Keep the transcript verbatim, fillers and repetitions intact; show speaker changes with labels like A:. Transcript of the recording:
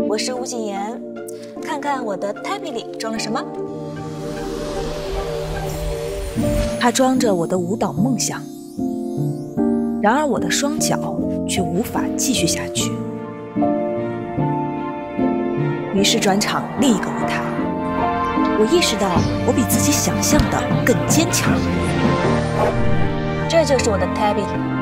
A: 我是吴谨言，看看我的 Tabby 里装了什么。它装着我的舞蹈梦想，然而我的双脚却无法继续下去。于是转场另一个舞台，我意识到我比自己想象的更坚强。这就是我的 Tabby。